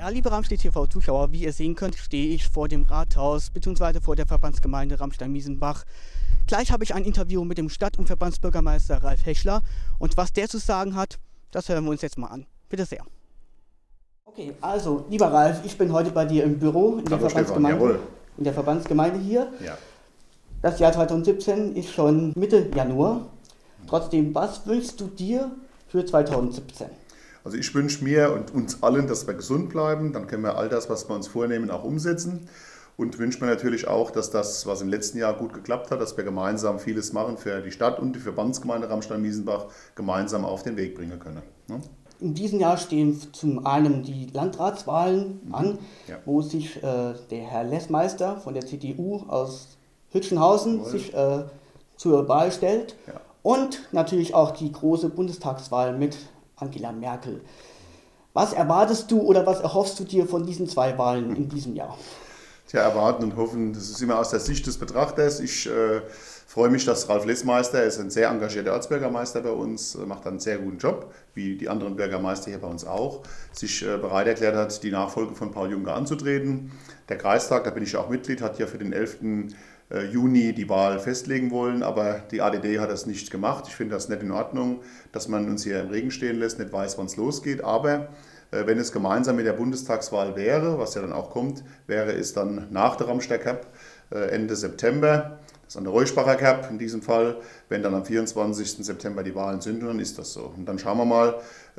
Ja, liebe Ramstedt-TV-Zuschauer, wie ihr sehen könnt, stehe ich vor dem Rathaus bzw. vor der Verbandsgemeinde Ramstein-Miesenbach. Gleich habe ich ein Interview mit dem Stadt- und Verbandsbürgermeister Ralf Hechler und was der zu sagen hat, das hören wir uns jetzt mal an. Bitte sehr. Okay, also lieber Ralf, ich bin heute bei dir im Büro in der Verbandsgemeinde hier. Ja. Das Jahr 2017 ist schon Mitte Januar. Trotzdem, was wünschst du dir für 2017? Also ich wünsche mir und uns allen, dass wir gesund bleiben, dann können wir all das, was wir uns vornehmen, auch umsetzen. Und wünsche mir natürlich auch, dass das, was im letzten Jahr gut geklappt hat, dass wir gemeinsam vieles machen für die Stadt und die Verbandsgemeinde Ramstein-Miesenbach gemeinsam auf den Weg bringen können. In diesem Jahr stehen zum einen die Landratswahlen an, Ja. wo sich der Herr Lessmeister von der CDU aus Hütchenhausen sich zur Wahl stellt. Ja. Und natürlich auch die große Bundestagswahl mit Angela Merkel. Was erwartest du oder was erhoffst du dir von diesen zwei Wahlen in diesem Jahr? Tja, erwarten und hoffen, das ist immer aus der Sicht des Betrachters. Ich freue mich, dass Ralf Lessmeister, er ist ein sehr engagierter Ortsbürgermeister bei uns, macht einen sehr guten Job, wie die anderen Bürgermeister hier bei uns auch, sich bereit erklärt hat, die Nachfolge von Paul Juncker anzutreten. Der Kreistag, da bin ich ja auch Mitglied, hat ja für den 11. Juni die Wahl festlegen wollen, aber die ADD hat das nicht gemacht. Ich finde das nicht in Ordnung, dass man uns hier im Regen stehen lässt, nicht weiß, wann es losgeht, aber wenn es gemeinsam mit der Bundestagswahl wäre, was ja dann auch kommt, wäre es dann nach der Ramstein Cup Ende September. Das ist an der Reuschbacher Cup in diesem Fall. Wenn dann am 24. September die Wahlen sind, dann ist das so. Und dann schauen wir mal,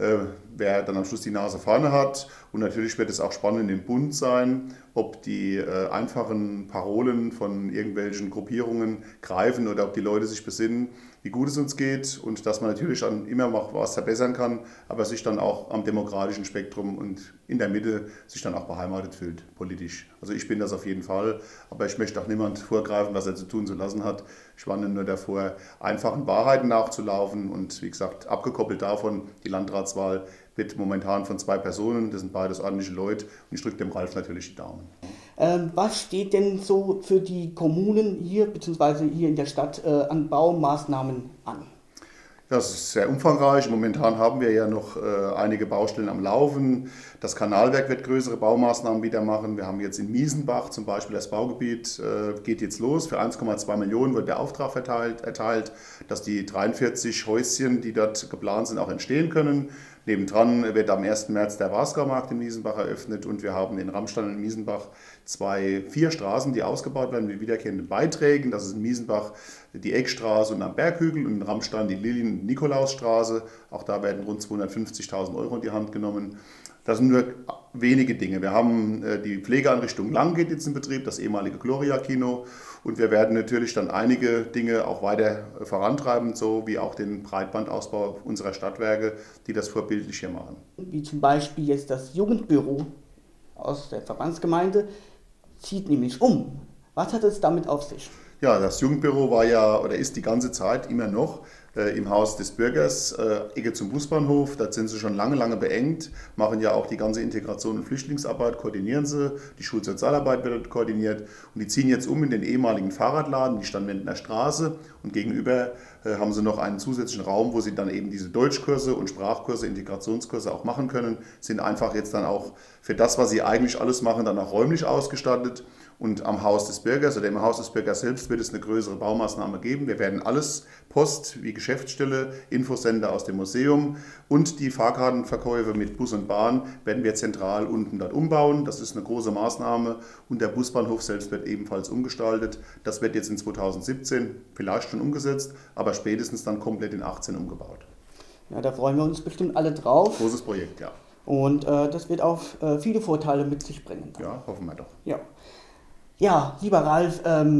wer dann am Schluss die Nase vorne hat. Und natürlich wird es auch spannend im Bund sein, ob die einfachen Parolen von irgendwelchen Gruppierungen greifen oder ob die Leute sich besinnen, wie gut es uns geht und dass man natürlich dann immer noch was verbessern kann, aber sich dann auch am demokratischen Spektrum und in der Mitte sich dann auch beheimatet fühlt, politisch. Also ich bin das auf jeden Fall, aber ich möchte auch niemand vorgreifen, was er zu tun zu lassen hat. Ich warne nur davor, einfachen Wahrheiten nachzulaufen und wie gesagt, abgekoppelt davon, die Landratswahl wird momentan von zwei Personen, das sind beides ordentliche Leute und ich drücke dem Ralf natürlich die Daumen. Was steht denn so für die Kommunen hier bzw. hier in der Stadt an Baumaßnahmen an? Das ist sehr umfangreich. Momentan haben wir ja noch einige Baustellen am Laufen. Das Kanalwerk wird größere Baumaßnahmen wieder machen. Wir haben jetzt in Miesenbach zum Beispiel das Baugebiet, geht jetzt los. Für 1,2 Millionen wird der Auftrag erteilt, dass die 43 Häuschen, die dort geplant sind, auch entstehen können. Nebendran wird am 1. März der Wasgaumarkt in Miesenbach eröffnet und wir haben in Ramstein und Miesenbach 4 Straßen, die ausgebaut werden mit wiederkehrenden Beiträgen. Das ist in Miesenbach die Eckstraße und am Berghügel und in Ramstein die Lilien-Nikolausstraße. Auch da werden rund 250.000 € in die Hand genommen. Das sind nur wenige Dinge. Wir haben die Pflegeeinrichtung Lang geht jetzt in Betrieb, das ehemalige Gloria-Kino. Und wir werden natürlich dann einige Dinge auch weiter vorantreiben, so wie auch den Breitbandausbau unserer Stadtwerke, die das vorbildlich hier machen. Wie zum Beispiel jetzt das Jugendbüro aus der Verbandsgemeinde zieht nämlich um. Was hat es damit auf sich? Ja, das Jugendbüro war ja oder ist die ganze Zeit immer noch im Haus des Bürgers, Ecke zum Busbahnhof. Da sind sie schon lange beengt, machen ja auch die ganze Integration und Flüchtlingsarbeit, koordinieren sie. Die Schulsozialarbeit wird koordiniert und die ziehen jetzt um in den ehemaligen Fahrradladen, die Stadtwendner Straße. Und gegenüber haben sie noch einen zusätzlichen Raum, wo sie dann eben diese Deutschkurse und Sprachkurse, Integrationskurse auch machen können. Sind einfach jetzt dann auch für das, was sie eigentlich alles machen, dann auch räumlich ausgestattet. Und am Haus des Bürgers oder im Haus des Bürgers selbst wird es eine größere Baumaßnahme geben. Wir werden alles, Post wie Geschäftsstelle, Infosender aus dem Museum und die Fahrkartenverkäufe mit Bus und Bahn werden wir zentral unten dort umbauen. Das ist eine große Maßnahme und der Busbahnhof selbst wird ebenfalls umgestaltet. Das wird jetzt in 2017 vielleicht schon umgesetzt, aber spätestens dann komplett in 2018 umgebaut. Ja, da freuen wir uns bestimmt alle drauf. Großes Projekt, ja. Und das wird auch viele Vorteile mit sich bringen. Ja, hoffen wir doch. Ja. Ja, lieber Ralf,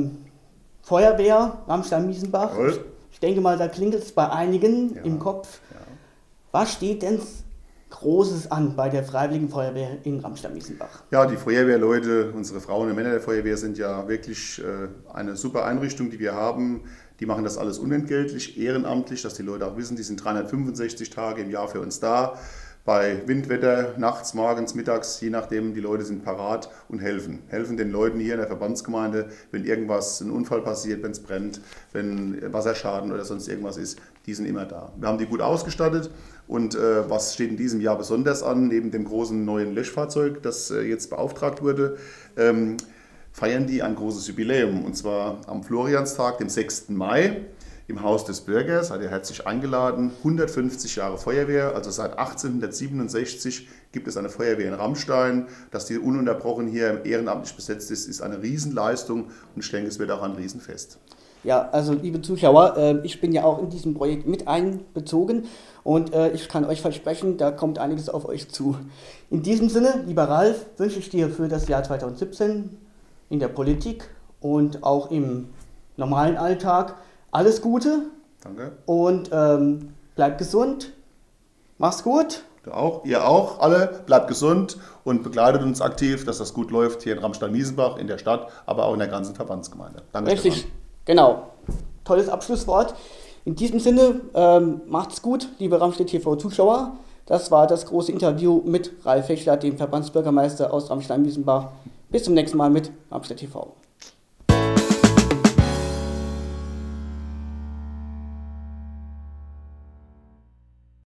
Feuerwehr, Ramstein-Miesenbach, ich denke mal, da klingelt es bei einigen im Kopf. Ja. Was steht denn Großes an bei der Freiwilligen Feuerwehr in Ramstein-Miesenbach? Ja, die Feuerwehrleute, unsere Frauen und Männer der Feuerwehr sind ja wirklich eine super Einrichtung, die wir haben. Die machen das alles unentgeltlich, ehrenamtlich, dass die Leute auch wissen, die sind 365 Tage im Jahr für uns da. bei Windwetter, nachts, morgens, mittags, je nachdem, die Leute sind parat und helfen. Helfen den Leuten hier in der Verbandsgemeinde, wenn irgendwas, ein Unfall passiert, wenn es brennt, wenn Wasserschaden oder sonst irgendwas ist, die sind immer da. Wir haben die gut ausgestattet und was steht in diesem Jahr besonders an, neben dem großen neuen Löschfahrzeug, das jetzt beauftragt wurde, feiern die ein großes Jubiläum und zwar am Florianstag, dem 6. Mai. Im Haus des Bürgers, seid ihr herzlich eingeladen, 150 Jahre Feuerwehr, also seit 1867 gibt es eine Feuerwehr in Rammstein. Dass die ununterbrochen hier ehrenamtlich besetzt ist, ist eine Riesenleistung und ich denke, es wird auch ein Riesenfest. Ja, also liebe Zuschauer, ich bin ja auch in diesem Projekt mit einbezogen und ich kann euch versprechen, da kommt einiges auf euch zu. In diesem Sinne, lieber Ralf, wünsche ich dir für das Jahr 2017 in der Politik und auch im normalen Alltag alles Gute. Danke. Und bleibt gesund. Mach's gut. Du auch, ihr auch, alle. Bleibt gesund und begleitet uns aktiv, dass das gut läuft hier in Rammstein-Miesenbach, in der Stadt, aber auch in der ganzen Verbandsgemeinde. Danke. Richtig, Stefan. genau. Tolles Abschlusswort. In diesem Sinne, macht's gut, liebe Ramstedt TV-Zuschauer. Das war das große Interview mit Ralf Hechler, dem Verbandsbürgermeister aus Rammstein-Miesenbach. Bis zum nächsten Mal mit Ramstedt TV.